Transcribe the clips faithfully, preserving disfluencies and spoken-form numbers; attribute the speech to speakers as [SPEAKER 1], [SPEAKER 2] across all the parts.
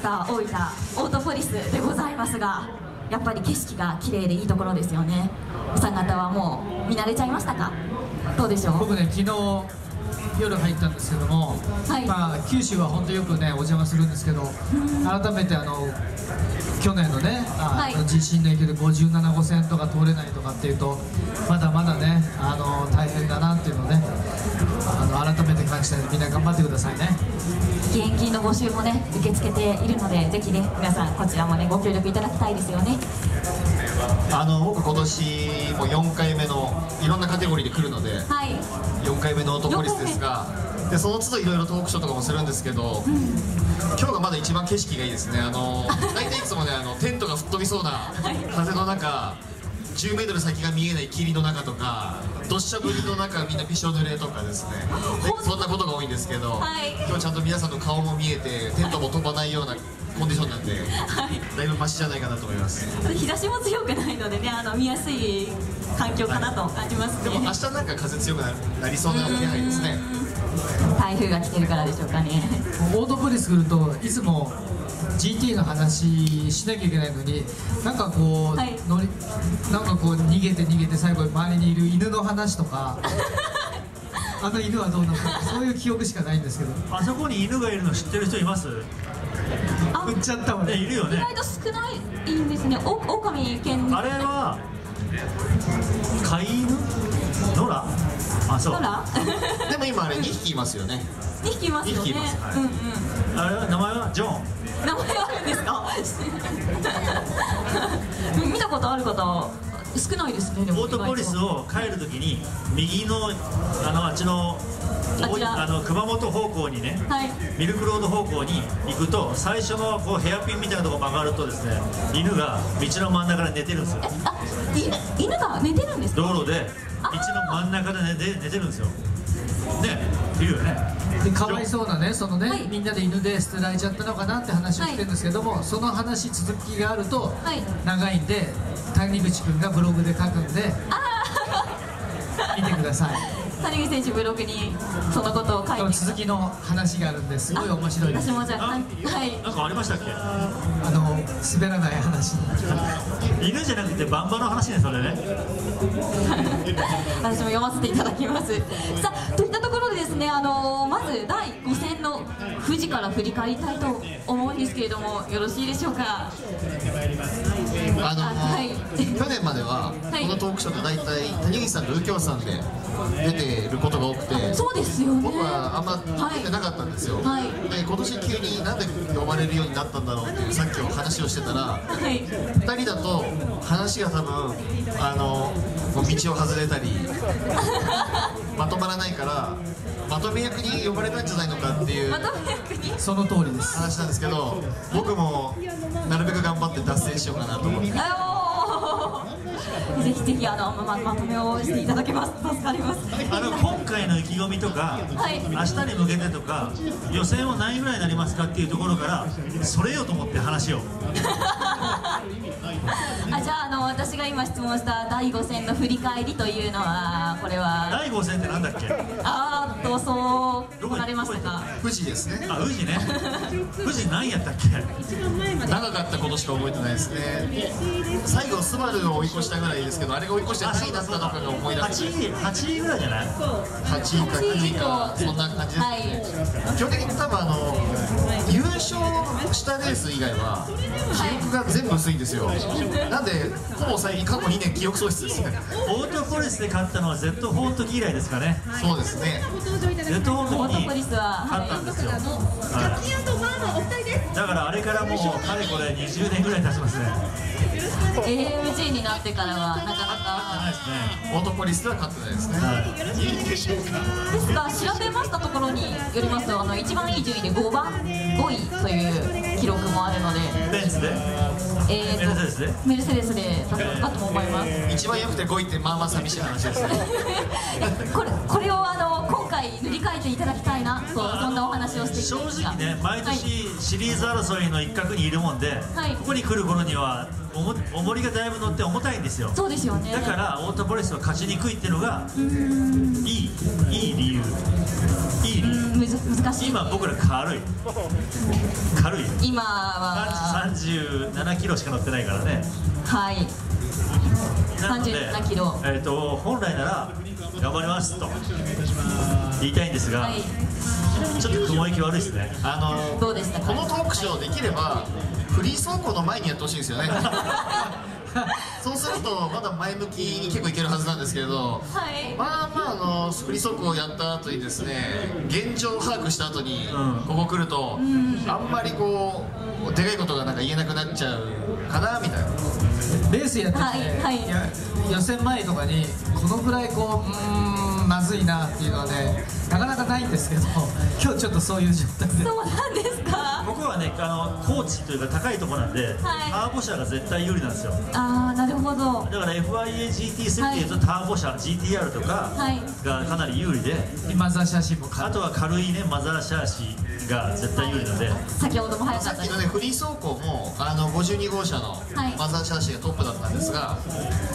[SPEAKER 1] ター大分オートポリスでございますが、やっぱり景色が綺麗でいいところですよね。お三方はもう見慣れちゃいましたか？どうでしょう？
[SPEAKER 2] 僕ね、昨日夜入ったんですけども、はい、まあ、九州は本当よくねお邪魔するんですけど、改めてあの去年のね、あの地震の影響でごじゅうななごうせんとか通れないとかっていうと、まだまだねあの大変だなっていうのをね、あの改めて感じたので、みんな頑張ってくださいね。
[SPEAKER 1] 義援金の募集もね受け付けているので、ぜひね皆さんこちらもねご協力いただきたいですよね。
[SPEAKER 3] あの僕今年もよんかいめのいろんなカテゴリーで来るので、はい、よんかいめのオートポリスですが、でその都度いろいろトークショーとかもするんですけど、うん、今日がまだ一番景色がいいですね。あの大体いつもねあのテントが吹っ飛びそうな風の中、じゅうメートル先が見えない霧の中とか、どっしゃ降りの中みんなびしょ濡れとかですね、そんなことが多いんですけど、はい、今日ちゃんと皆さんの顔も見えてテントも飛ばないようなコンディションなんで、はい、だいぶマシじゃないかなと思います。
[SPEAKER 1] 日差しも強くないのでね、あの見やすい環境かなと感じますね。
[SPEAKER 3] でも明日なんか風強くなりそうな気配ですね。
[SPEAKER 1] 台風が来てるからでしょうかね。
[SPEAKER 2] オートポリス来るといつも ジーティー の話しなきゃいけないのに、なんかこう、はい、のりなんかこう逃げて逃げて最後周りにいる犬の話とかあの犬はどうなのか、そういう記憶しかないんですけど。
[SPEAKER 4] あそこに犬がいるの知ってる人います？
[SPEAKER 2] 売っちゃったわね。
[SPEAKER 4] いるよね。
[SPEAKER 1] 意外と少ないんですね。お狼犬。
[SPEAKER 4] あれは飼い犬？ノラ？あ、そう。
[SPEAKER 1] ノラ？
[SPEAKER 3] でも今あれにひきいますよね。
[SPEAKER 1] にひきいますよね。
[SPEAKER 3] にひきいます。はい。
[SPEAKER 1] うんうん。
[SPEAKER 4] あれは名前はジョン。
[SPEAKER 1] 名前あるんですか？見たことある方少ないですね。でも
[SPEAKER 4] オートポリスを帰るときに右のあのあっちのあの熊本方向にね、はい、ミルクロード方向に行くと、最初のこうヘアピンみたいなところ曲がるとですね、犬が道の真ん中で寝てるんですよ。
[SPEAKER 1] あ、犬が寝てるんですか？
[SPEAKER 4] 道路で道の真ん中で寝て寝てるんですよ。ね、いるよね。
[SPEAKER 2] でかわいそうなね、そのね、はい、みんなで犬で捨てられちゃったのかなって話をしてるんですけども、はい、その話続きがあると、はい、長いんで谷口君がブログで書くんで見てください。
[SPEAKER 1] 谷口選手ブログにそのことを書いて、
[SPEAKER 2] 続きの話があるんですごい面白いです。
[SPEAKER 1] 私もじゃあ、はい、
[SPEAKER 4] なんかありましたっけ？
[SPEAKER 2] あの滑らない話。
[SPEAKER 4] 犬じゃなくてバンバの話ね、それね。
[SPEAKER 1] 私も読ませていただきます。さあ、といったところでですね、あのまずだいご戦の富士から振り返りたいと思うんですけれども、よろしいでしょうか？
[SPEAKER 3] あのーはい、去年まではこのトークショーで大体谷口さんと右京さんで出てることが多くて、
[SPEAKER 1] そうですよね、
[SPEAKER 3] 僕はあんま出てなかったんですよ。はい、で今年急になんで呼ばれるようになったんだろうっていうさっき話をしてたら、はい、ふたりだと話が多分あの道を外れたりまとまらないから、まとめ役に呼ばれたんじゃないのかっていう
[SPEAKER 2] その通りです
[SPEAKER 3] 話なんですけど、僕もなるべく頑張って脱線しようかなと思って。
[SPEAKER 1] ぜひぜひあの ま, まとめをしていただけます。助かります。
[SPEAKER 4] あの今回の意気込みとか、はい、明日に向けてとか、予選は何位ぐらいになりますかっていうところからそれよと思って話を
[SPEAKER 1] あ、じゃあ、あの私が今質問しただいご戦の振り返りというのは、これは
[SPEAKER 4] だいご戦ってなんだっけ？
[SPEAKER 1] あーっと、そう来られましたか？
[SPEAKER 3] 富士ですね。
[SPEAKER 4] あ、富士ね。富士何やったっけ？
[SPEAKER 3] 長かったことしか覚えてないですね。最後スバルを追い越したぐらいですけど、あれが追い越して何位だったのかが思い出せない。
[SPEAKER 4] はちいぐらいじゃない？
[SPEAKER 3] はちいかきゅういか、そんな感じですね。はい、基本的に多分あの優勝したレース以外は記憶が全部薄いんですよ。なんでほぼ最近過去にねん記憶喪失ですね。
[SPEAKER 4] オートポリスで勝ったのは ゼットフォー の時以来ですかね。
[SPEAKER 3] そうですね。
[SPEAKER 4] ゼットフォー の時に勝ったんですよ。だからあれからもうかれこれにじゅうねんぐらい経ちますね。
[SPEAKER 1] エーエムジー になってからはなかなか
[SPEAKER 4] ないですね。
[SPEAKER 3] オートポリスでは勝ってないですね。はい、いいでしょうか。
[SPEAKER 1] ですが調べましたところによりますと、あの一番いい順位でごばんごいという記録もあるので、
[SPEAKER 4] ベンツで、
[SPEAKER 1] えー、メルセデスでメルセデスでだと思います。
[SPEAKER 3] 一番良くてごいってまあまあ寂しい話ですね。
[SPEAKER 1] これこれをあの今回塗り替えていただきたいなと、そんなお話をしてい
[SPEAKER 4] 正直ね、毎年シリーズ争いの一角にいるもんで、はい、ここに来る頃には重りがだいぶ乗って重たいんですよ。
[SPEAKER 1] そうですよね。
[SPEAKER 4] だからオートポリスは勝ちにくいっていうのがいいいい理由。いい理由。
[SPEAKER 1] 難しい。
[SPEAKER 4] 今僕ら軽い軽い。
[SPEAKER 1] 今は
[SPEAKER 4] さんじゅうななキロしか乗ってないからね。
[SPEAKER 1] はい。さんじゅうななキロ。
[SPEAKER 4] えっと本来なら頑張りますと言いたいんですが、はい、ちょっと雲行き悪いですね。
[SPEAKER 3] あの
[SPEAKER 1] どうでしたか。
[SPEAKER 3] このトークショーできればフリー走行の前にやってほしいんですよね。そうするとまだ前向きに結構いけるはずなんですけれど、はい、まあまああのフリー走行をやった後にですね、現状把握した後にここ来ると、うん、あんまりこうでかいことがなんか言えなくなっちゃうかなみたいな。
[SPEAKER 2] レースやってて、はいはい、や予選前とかにこのぐらいこううーんまずいなっていうのはねなかなかないんですけど、今日ちょっとそういう状態で。
[SPEAKER 1] そうなんですか。
[SPEAKER 4] 僕はねあの高地というか高いところなんで、はい、ターボ車が絶対有利なんですよ。
[SPEAKER 1] ああなるほど。
[SPEAKER 4] だから エフアイエージーティースリー っていうと、はい、ターボ車 ジーティーアール とかがかなり有利で、
[SPEAKER 2] マザーシャーシーも
[SPEAKER 4] あとは軽いねマザーシャーシーが絶対有利なので、
[SPEAKER 1] 先ほども早かった
[SPEAKER 3] さっきのねフリー走行もあのごじゅうに号車のマザーシャーシーがトップだったんですが、はい、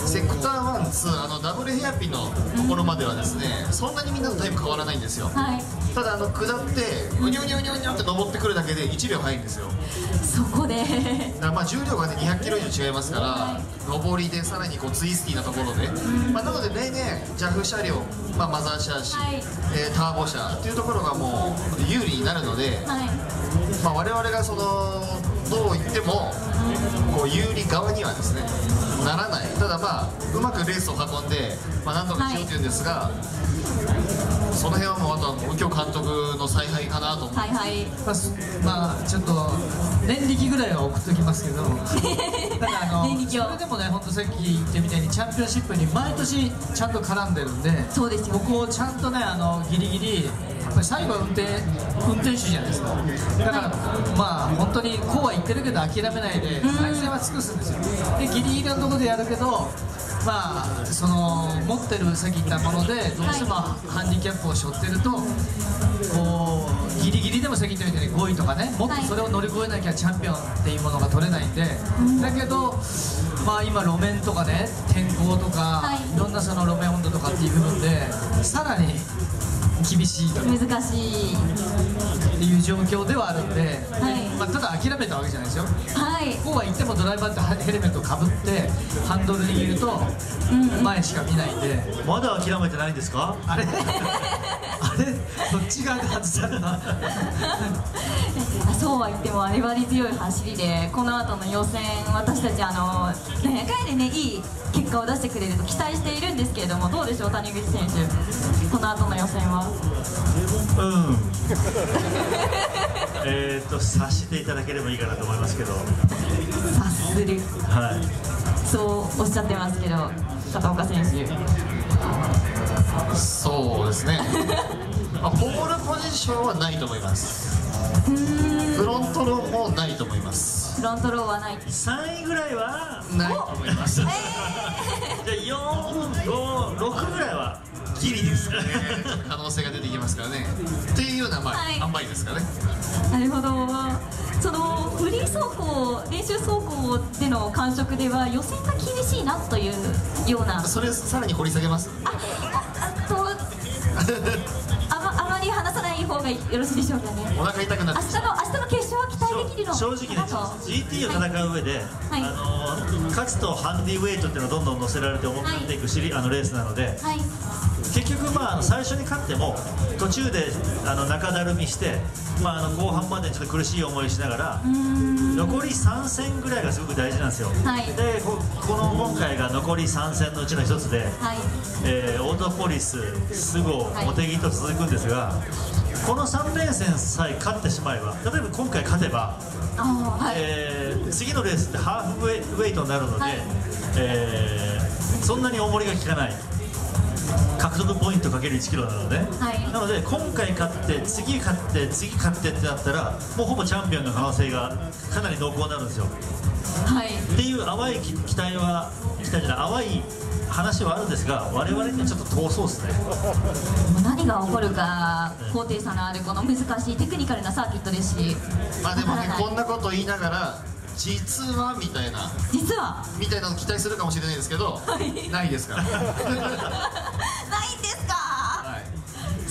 [SPEAKER 3] セクターワン、ツーあのダブルヘアピンのところまではですね、うん、そんなにみんなのタイム変わらないんですよ。はい、ただあの下ってうにょうにょうにょうにょって登ってくるだけでいちびょう早いんですよ。
[SPEAKER 1] そこで
[SPEAKER 3] だからまあ重量がねにひゃくキロ以上違いますから、はい、上りでさらにこうツイスティーなところで、うん、まあなので例年 ジャフ 車両、まあ、マザーシャーシー、はい、えー、ターボ車っていうところがもう有利になるので、はい、まあ我々がそのどう言ってもこう有利側にはですねならない。ただまあうまくレースを運んで、まあ、なんとかしようというんですが、はい、その辺はもうあとは右京監督の采配かなと思って、はいはい、
[SPEAKER 2] まあ、まあちょっと年力ぐらいは送っときますけどただあのそれでもね本当さっき言ってみたいにチャンピオンシップに毎年ちゃんと絡んでるんで、
[SPEAKER 1] そうですよ、ね、
[SPEAKER 2] ここをちゃんとねあのギリギリやっぱり最後は運転運転手じゃないですか。だから、はい、まあ本当にこうは言ってるけど諦めないで最善は尽くすんですよ。でギリギリのところでやるけど、まあその持ってるさっき言ったものでどうしてもハンディキャップを背負ってると、こうギリギリでもさっき言ったみたいにごいとかね、もっとそれを乗り越えなきゃチャンピオンっていうものが取れないんで、だけどまあ今路面とかね天候とか、はい、いろんなその路面温度とかっていう部分でさらに厳しいという
[SPEAKER 1] 難しい
[SPEAKER 2] っていう状況ではあるんで、はい、まあ、ただ諦めたわけじゃないですよ。
[SPEAKER 1] はい、
[SPEAKER 2] こうは言ってもドライバーってヘルメットをかぶってハンドル握ると前しか見ないんで、
[SPEAKER 4] うん、まだ諦めてないんですか。
[SPEAKER 2] あれあれこっち側で外された
[SPEAKER 1] そうは言っても粘り強い走りで、この後の予選私たちあのねかいでねいい結果を出してくれると期待しているんですけれども、どうでしょう谷口選手、この後の予選は。
[SPEAKER 4] うんえっと察していただければいいかなと思いますけど、
[SPEAKER 1] 察する、
[SPEAKER 4] はい、
[SPEAKER 1] そうおっしゃってますけど片岡選手。
[SPEAKER 3] そうですねまあ、ポールポジションはないと思います。フロントローもないと思います。
[SPEAKER 1] フロントローはない。
[SPEAKER 4] さんいぐらいは
[SPEAKER 3] ないと思います。
[SPEAKER 4] じゃあよん、ご、ろくぐらいは
[SPEAKER 3] ギリですかね可能性が出てきますからねっていうようなまあ、はい、塩梅ですかね。
[SPEAKER 1] なるほど。そのフリー走行練習走行での感触では予選が厳しいなというような。
[SPEAKER 3] それさらに掘り下げます。
[SPEAKER 1] ああとあま、あまり話さない方がよろしいでしょうかね。
[SPEAKER 3] お腹痛くなって
[SPEAKER 1] 明日の明日の決勝は期待できるの
[SPEAKER 4] 正直ね ジーティー を戦う上で、はい、あの勝つとハンディウェイトっていうのがどんどん乗せられて重くなっていくシリ、はい、あのレースなので、はい、結局まああの最初に勝っても途中であの中だるみして、まあ、あの後半までちょっと苦しい思いしながら残りさん戦ぐらいがすごく大事なんですよ。はい、で こ, この今回が残りさん戦のうちのひとつで、はい、えー、オートポリス、スゴ、茂木と続くんですが、このさん連戦さえ勝ってしまえば、例えば今回勝てば、はい、えー、次のレースってハーフウェイ、ウェイトになるので、はい、えー、そんなに重りが効かない。獲得ポイント かけるいちキロなので、はい、なので今回勝って次勝って次勝ってってなったらもうほぼチャンピオンの可能性がかなり濃厚になるんですよ。はい、っていう淡い期待は期待じゃない淡い話はあるんですが、我々にはちょっと遠そうですね。
[SPEAKER 1] 何が起こるか高低差のあるこの難しいテクニカルなサーキットですし、
[SPEAKER 3] まあでもねこんなこと言いながら実はみたいな
[SPEAKER 1] 実はか
[SPEAKER 3] みたいなの期待するかもしれないですけど、はい、ないですからないんですか、
[SPEAKER 1] はい、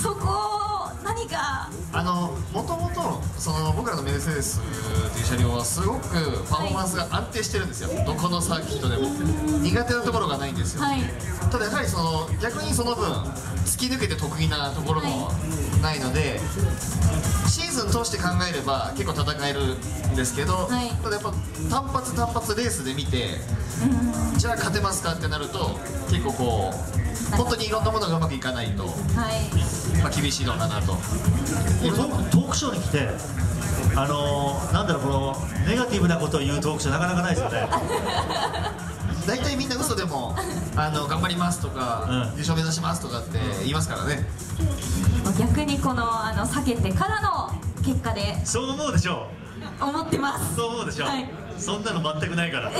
[SPEAKER 1] そこ何か
[SPEAKER 3] あのもともとその僕らのメルセデスという車両はすごくパフォーマンスが安定してるんですよ、はい、どこのサーキットでも苦手なところがないんですよ、はい、ただやはりその逆にその分突き抜けて得意なところもないので、はい、シーズン通して考えれば結構戦えるんですけど、はい、ただやっぱ単発単発レースで見て、うん、じゃあ勝てますかってなると結構こう本当にいろんなものがうまくいかないと、はい、まあ厳しいのかなと。
[SPEAKER 4] トークショーに来て、あのー、なんだろう、このネガティブなことを言うトークショーなかなかないですよね。
[SPEAKER 3] 大体みんな嘘でもあの頑張りますとか、うん、優勝目指しますとかって言いますからね。
[SPEAKER 1] 逆にこのあの避けてからの結果で
[SPEAKER 4] そう思うでしょ
[SPEAKER 1] う。思ってます。
[SPEAKER 4] そう思うでしょう、はい、そんなの全くないから。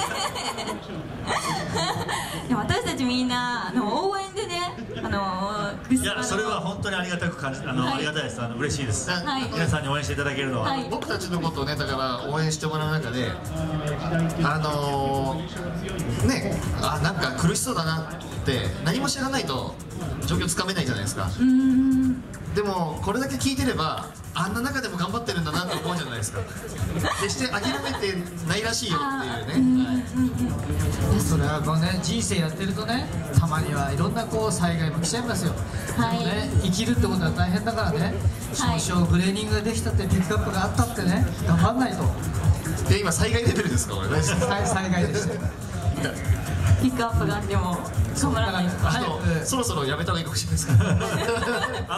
[SPEAKER 1] でも私たちみんなあの応援でね、あのー、
[SPEAKER 4] いやそれは本当にありがたく感じ、あの、はい、ありがたいです。あの嬉しいです、はい、皆さんに応援していただけるのは、はい、
[SPEAKER 3] 僕たちのことをねだから応援してもらう中であのー、ねあなんか苦しそうだなって何も知らないと状況つかめないじゃないですか。うーん、でもこれだけ聞いてればあんな中でも頑張ってるんだなって思うじゃないですか。決して諦めてないらしいよっていうね、はい、
[SPEAKER 2] それはもうね人生やってるとねたまにはいろんなこう災害も来ちゃいますよ、はい、でもね生きるってことは大変だからね、はい、少々ブレーニングができたってピックアップがあったってね頑張んないと。
[SPEAKER 3] で今災害レベルですかこれね。
[SPEAKER 2] 災害でしたよ。
[SPEAKER 1] ピックアップがあっても頑張らないと。
[SPEAKER 3] はい、そろそろやめた方がいいかもしれないですから。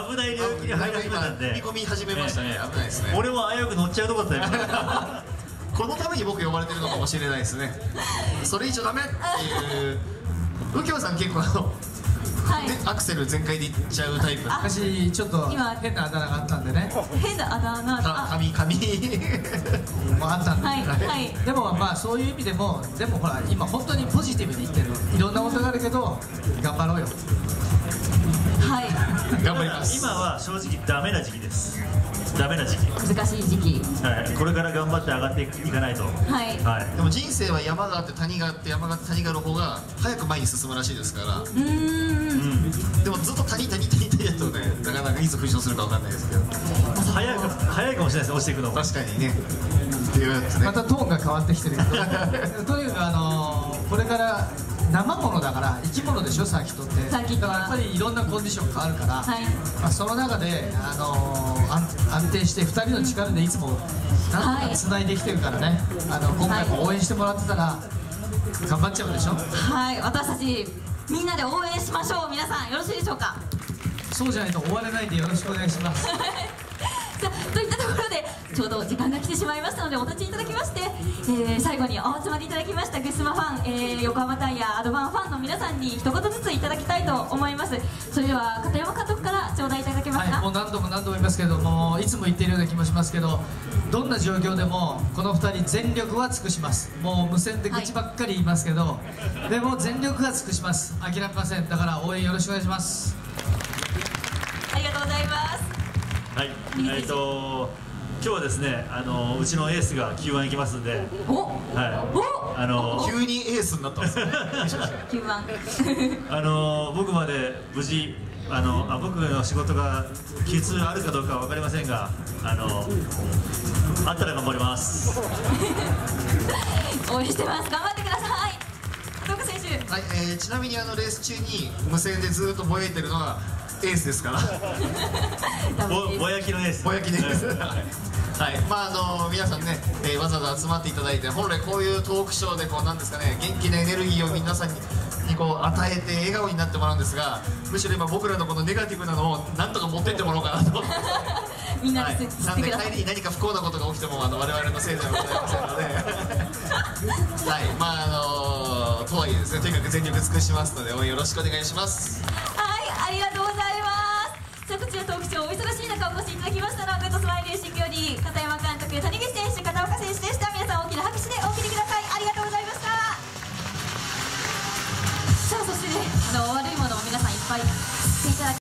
[SPEAKER 4] 危ない領域に入り始めたんで
[SPEAKER 3] 踏み込み始めましたね、えー、危ないですね。
[SPEAKER 4] 俺も危うく乗っちゃうとこだったよ。
[SPEAKER 3] このために僕呼ばれてるのかもしれないですね。それ以上ダメっていう右京さん結構あの、はい、アクセル全開でいっちゃうタイプ。
[SPEAKER 2] 私ちょっと変なあだ名があったんでね。
[SPEAKER 1] 変なあだ名
[SPEAKER 3] か髪髪
[SPEAKER 2] もあったんで、
[SPEAKER 1] はいはい、
[SPEAKER 2] でもまあそういう意味でもでもほら今本当にポジティブに言ってるいろんなことがあるけど頑張ろうよ。
[SPEAKER 1] はい、
[SPEAKER 3] 頑張ります。
[SPEAKER 4] 今は正直ダメな時期です。ダメな時期、
[SPEAKER 1] 難しい時期、
[SPEAKER 4] はい、これから頑張って上がっていかないと、はい
[SPEAKER 3] はい、でも人生は山があって谷があって山があって谷がある方が早く前に進むらしいですから。うーん、でもずっと谷谷谷谷だとねなかなかいつ浮上するかわかんないですけど
[SPEAKER 4] 早いか早いかもしれないです、落ちていくのも。
[SPEAKER 3] 確かにねっていうやつね。
[SPEAKER 2] またトーンが変わってきてるけどとにかくあのー、これから生ものだから生き物でしょサーキットって。
[SPEAKER 1] サーキットは
[SPEAKER 2] だからやっぱりいろんなコンディションがあるから、はい、まあ、その中で、あのー、安, 安定してふたりの力でいつもなんとかつないできてるからね、はい、あの今回も応援してもらってたら頑張っちゃうでしょ。
[SPEAKER 1] はい、私たちみんなで応援しましょう。皆さんよろしいでしょうか。
[SPEAKER 2] そうじゃないと終われないんでよろしくお願いします。
[SPEAKER 1] さあといったところでちょうど時間が来てしまいましたのでお立ちいただきまして、えー、最後にお集まりいただきましたグスマファン、えー、横浜タイヤアドバンファンの皆さんに一言ずついただきたいと思います。それでは片山監督から頂戴いただけますか。
[SPEAKER 2] はい、もう何度も何度も言いますけどもいつも言っているような気もしますけどどんな状況でもこのふたり全力は尽くします。もう無線で口ばっかり言いますけど、はい、でも全力は尽くします。諦めません。だから応援よろしくお願いします。
[SPEAKER 1] ありがとうございます。
[SPEAKER 4] はい、えーと今日はですね、あのうちのエースが キューワン 行きますんで、
[SPEAKER 1] お、
[SPEAKER 4] はい、あの
[SPEAKER 3] 急にエースになったんですね。
[SPEAKER 1] キューワン
[SPEAKER 4] あの僕まで無事あのあ僕の仕事がきつあるかどうかは分かりませんが、あのあったら頑張ります。
[SPEAKER 1] 応援してます。頑張ってください。片岡選手。
[SPEAKER 3] はい、えー、ちなみにあのレース中に無線でずっとぼえてるのがエースですから。
[SPEAKER 4] ぼぼやきのエース。
[SPEAKER 3] ぼやきのエース。はい、まああの皆さんね、えー、わざわざ集まっていただいて、本来こういうトークショーでこうなんですかね、元気なエネルギーを皆さんににこう与えて笑顔になってもらうんですが、むしろ今僕らのこのネガティブなのをなんとか持ってってもらおうかなと。
[SPEAKER 1] みんなで
[SPEAKER 3] 吸ってください。なんで帰りに何か不幸なことが起きてもあの我々のせいではございませんので、はい、まああのとはいえですね、とにかく全力尽くしますので応援よろしくお願いします。
[SPEAKER 1] はい、ありがとうございます。さあこちらトークショーお忙しい中お越しいただきましたのはグッドスマイルレーシングより片山監督、谷口選手、片岡選手でした。皆さん大きな拍手でお送りください。ありがとうございました。さあそしてね、あの悪いものを皆さんいっぱい吸っていただき